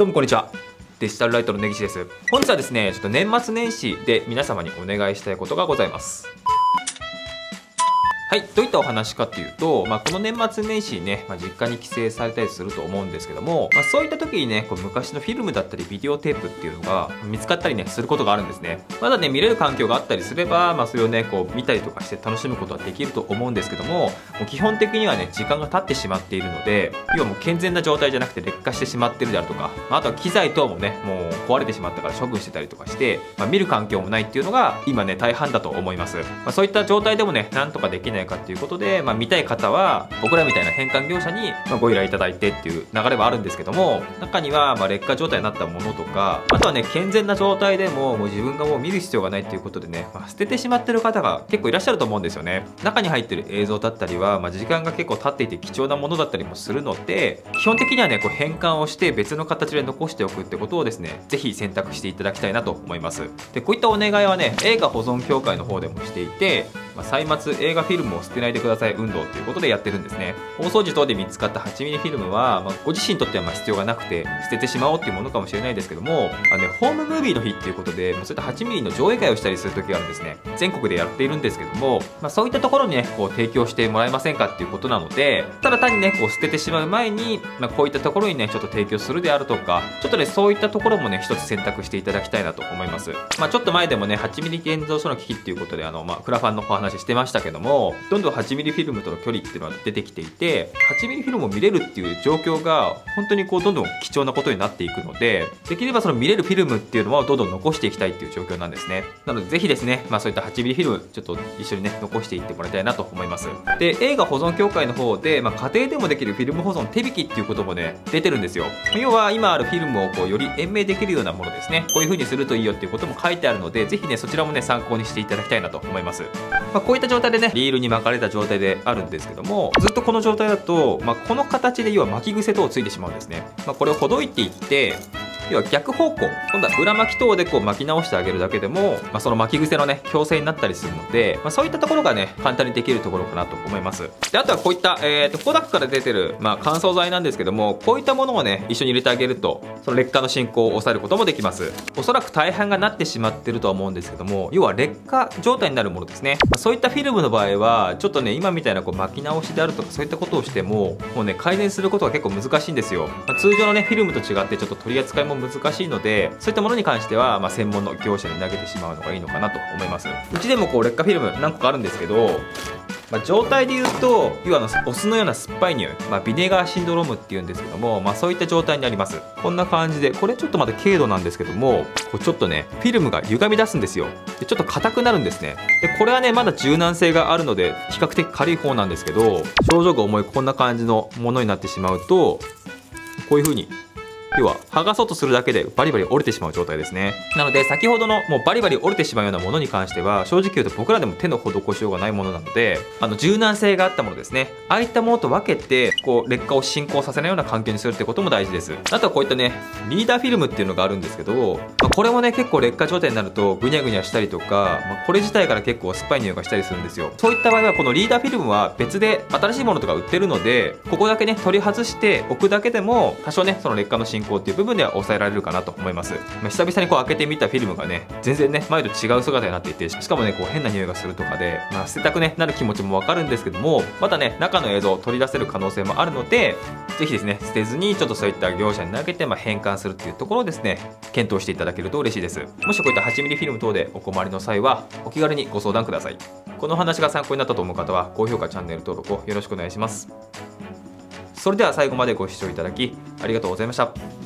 どうもこんにちは。デジタルライトの根岸です。本日はですね、ちょっと年末年始で皆様にお願いしたいことがございます。はい、どういったお話かっていうと、この年末年始にね、実家に帰省されたりすると思うんですけども、そういった時にね、昔のフィルムだったりビデオテープっていうのが見つかったりね、することがあるんですね。まだね、見れる環境があったりすれば、それをね、見たりとかして楽しむことはできると思うんですけども、もう基本的にはね、時間が経ってしまっているので、要はもう健全な状態じゃなくて劣化してしまってるであるとか、あとは機材等もね、もう壊れてしまったから処分してたりとかして、見る環境もないっていうのが今ね、大半だと思います。そういった状態でもね、なんとかできないかっていうことで、見たい方は僕らみたいな変換業者にご依頼いただいてっていう流れはあるんですけども、中には劣化状態になったものとか、あとはね、健全な状態でももう自分がもう見る必要がないっていうことでね、捨ててしまってる方が結構いらっしゃると思うんですよね。中に入ってる映像だったりは、時間が結構経っていて貴重なものだったりもするので、基本的にはね、変換をして別の形で残しておくってことをですね、ぜひ選択していただきたいなと思います。で、こういったお願いはね、映画保存協会の方でもしていて、歳末映画フィルムを捨てないでください運動ということでやってるんですね。放送時等で見つかった 8mm フィルムは、ご自身にとっては必要がなくて捨ててしまおうっていうものかもしれないですけども、ホームムービーの日っていうことで、そういった 8mm の上映会をしたりする時があるんですね。全国でやっているんですけども、そういったところにね、提供してもらえませんかっていうことなので、ただ単にね、捨ててしまう前に、こういったところにね、ちょっと提供するであるとか、ちょっとね、そういったところもね、一つ選択していただきたいなと思います。ちょっと前でもね、8mm 現像書の機器っていうことで、クラファンのお話してましたけども、どんどん 8mm フィルムとの距離っていうのは出てきていて、 8mm フィルムを見れるっていう状況が本当にどんどん貴重なことになっていくので、できればその見れるフィルムっていうのはどんどん残していきたいっていう状況なんですね。なのでぜひですね、そういった 8mm フィルムちょっと一緒にね、残していってもらいたいなと思います。で、映画保存協会の方で、家庭でもできるフィルム保存手引きっていうこともね、出てるんですよ。要は今あるフィルムをより延命できるようなものですね、こういう風にするといいよっていうことも書いてあるので、ぜひね、そちらもね、参考にしていただきたいなと思います。こういった状態でね、リールに巻かれた状態であるんですけども、ずっとこの状態だと、この形で要は巻き癖等ついてしまうんですね。これをほどいていって、要は逆方向、今度は裏巻き等で巻き直してあげるだけでも、その巻き癖のね、矯正になったりするので、そういったところがね、簡単にできるところかなと思います。で、あとはこういった、コダックから出てる、乾燥剤なんですけども、こういったものをね、一緒に入れてあげると、その劣化の進行を抑えることもできます。おそらく大半がなってしまってるとは思うんですけども、要は劣化状態になるものですね。そういったフィルムの場合は、ちょっとね、今みたいな巻き直しであるとか、そういったことをしても、もうね、改善することが結構難しいんですよ。通常のね、フィルムと違ってちょっと取り扱いも難しいので、そういったものに関しては、専門の業者に投げてしまうのがいいのかなと思います。うちでも劣化フィルム何個かあるんですけど、状態で言うと、要はお酢のような酸っぱい匂い、ビネガーシンドロームっていうんですけども、そういった状態になります。こんな感じで、これちょっとまだ軽度なんですけども、ちょっとね、フィルムが歪み出すんですよ。で、ちょっと硬くなるんですね。で、これはね、まだ柔軟性があるので、比較的軽い方なんですけど、症状が重いこんな感じのものになってしまうと、こういう風に、要は剥がそうとするだけでバリバリ折れてしまう状態ですね。なので先ほどのもうバリバリ折れてしまうようなものに関しては、正直言うと僕らでも手の施しようがないものなので、柔軟性があったものですね、ああいったものと分けて劣化を進行させないような環境にするってことも大事です。あとはこういったね、リーダーフィルムっていうのがあるんですけど、これもね、結構劣化状態になるとぐにゃぐにゃしたりとか、これ自体から結構酸っぱい匂いがしたりするんですよ。そういった場合はこのリーダーフィルムは別で新しいものとか売ってるので、ここだけね、取り外しておくだけでも多少ね、その劣化の進行っていう部分では抑えられるかなと思います。久々に開けてみたフィルムがね、全然ね、前と違う姿になっていて、しかもね、変な匂いがするとかで、捨てたくね、なる気持ちもわかるんですけども、またね、中の映像を取り出せる可能性もあるので、ぜひですね、捨てずにちょっとそういった業者に投げて、変換するっていうところをですね、検討していただけると嬉しいです。もしこういった 8mm フィルム等でお困りの際は、お気軽にご相談ください。この話が参考になったと思う方は、高評価、チャンネル登録をよろしくお願いします。それでは最後までご視聴いただき、ありがとうございました。